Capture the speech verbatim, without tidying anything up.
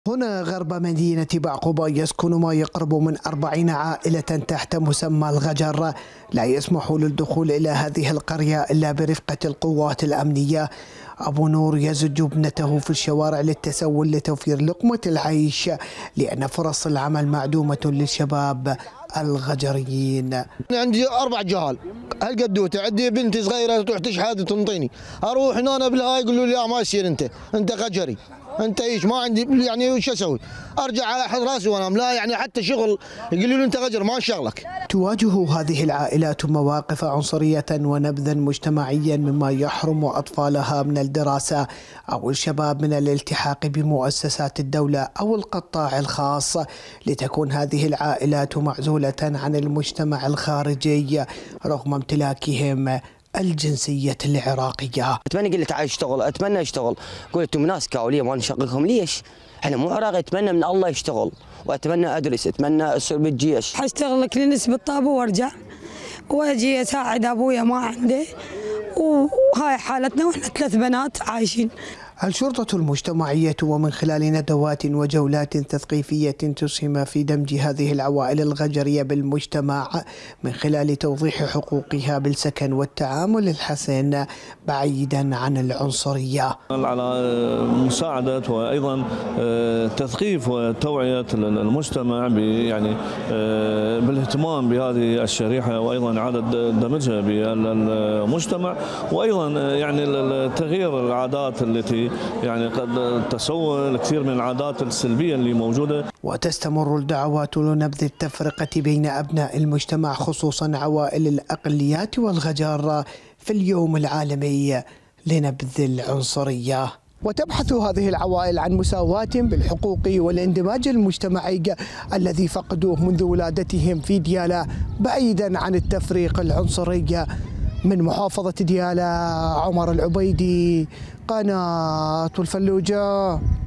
هنا غرب مدينة بعقوبة يسكن ما يقرب من أربعين عائلة تحت مسمى الغجر. لا يسمح للدخول إلى هذه القرية إلا برفقة القوات الأمنية. أبو نور يزج ابنته في الشوارع للتسول لتوفير لقمة العيش، لأن فرص العمل معدومة للشباب الغجريين. عندي أربع جهال هالقدوته، عندي بنتي صغيرة تروح تشحد وتنطيني، أروح هنا بالهاي يقولوا لي لا ما يصير، أنت أنت غجري، انت ايش ما عندي، يعني وش اسوي؟ ارجع على احد راسي وانام، لا يعني حتى شغل يقولوا لي انت غجر ما شغلك. تواجه هذه العائلات مواقف عنصرية ونبذا مجتمعيا مما يحرم اطفالها من الدراسة او الشباب من الالتحاق بمؤسسات الدولة او القطاع الخاص، لتكون هذه العائلات معزولة عن المجتمع الخارجي رغم امتلاكهم الجنسية العراقية. اتمنى قلت تعال اشتغل، اتمنى اشتغل، قلت انتم ناس كاوليه ما نشغلكم ليش؟ احنا مو عراقي، اتمنى من الله يشتغل، واتمنى ادرس، اتمنى اصير بالجيش. حاشتغل كلينس بالطابه وارجع واجي اساعد ابويا ما عنده، وهاي حالتنا واحنا ثلاث بنات عايشين. الشرطة المجتمعية ومن خلال ندوات وجولات تثقيفية تسهم في دمج هذه العوائل الغجرية بالمجتمع من خلال توضيح حقوقها بالسكن والتعامل الحسن بعيدا عن العنصرية. على مساعدة وأيضا تثقيف وتوعية المجتمع يعني بالاهتمام بهذه الشريحة، وأيضا إعادة دمجها بالمجتمع، وأيضا يعني تغيير العادات التي يعني قد تسول كثير من العادات السلبية اللي موجودة. وتستمر الدعوات لنبذ التفرقة بين أبناء المجتمع خصوصا عوائل الأقليات والغجر في اليوم العالمي لنبذ العنصرية. وتبحث هذه العوائل عن مساواة بالحقوق والاندماج المجتمعي الذي فقدوه منذ ولادتهم في ديالى بعيدا عن التفريق العنصري. من محافظة ديالى، عمر العبيدي، قناة الفلوجة.